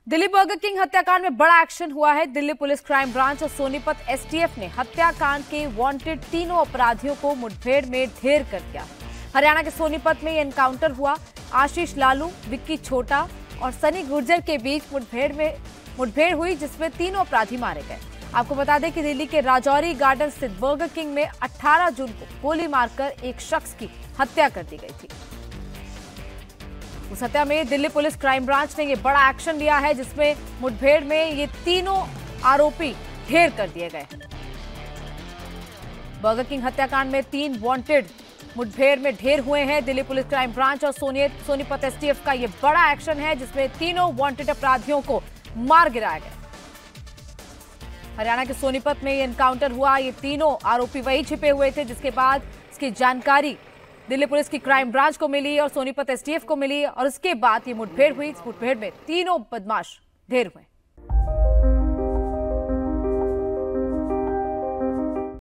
Delhi burger king हत्याकांड में बड़ा एक्शन हुआ है। दिल्ली पुलिस क्राइम ब्रांच और सोनीपत एसटीएफ ने हत्याकांड के वांटेड तीनों अपराधियों को मुठभेड़ में ढेर कर दिया। हरियाणा के सोनीपत में ये एनकाउंटर हुआ। आशीष लालू, विक्की छोटा और सनी गुर्जर के बीच मुठभेड़ हुई, जिसमें तीनों अपराधी मारे गए। आपको बता दें कि दिल्ली के राजौरी गार्डन स्थित बर्गर किंग में 18 जून को गोली मारकर एक शख्स की हत्या कर दी गई थी। उस हत्या में दिल्ली पुलिस क्राइम ब्रांच ने ये बड़ा एक्शन लिया है, जिसमें मुठभेड़ में ये तीनों आरोपी ढेर कर दिए गए। बर्गर किंग हत्याकांड में 3 वांटेड मुठभेड़ में ढेर हुए हैं। दिल्ली पुलिस क्राइम ब्रांच और सोनीपत एसटीएफ का ये बड़ा एक्शन है, जिसमें तीनों वांटेड अपराधियों को मार गिराया गया। हरियाणा के सोनीपत में ये एनकाउंटर हुआ। ये तीनों आरोपी वही छिपे हुए थे, जिसके बाद इसकी जानकारी दिल्ली पुलिस की क्राइम ब्रांच को मिली और सोनीपत एसटीएफ को मिली और उसके बाद ये मुठभेड़ हुई। इस मुठभेड़ में तीनों बदमाश ढेर हुए।